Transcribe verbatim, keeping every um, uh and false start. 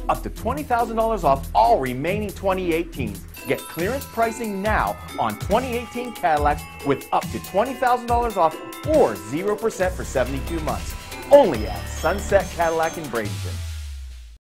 up to twenty thousand dollars off all remaining twenty eighteens. Get clearance pricing now on twenty eighteen Cadillacs with up to twenty thousand dollars off or zero percent for seventy-two months. Only at Sunset Cadillac in Bradenton.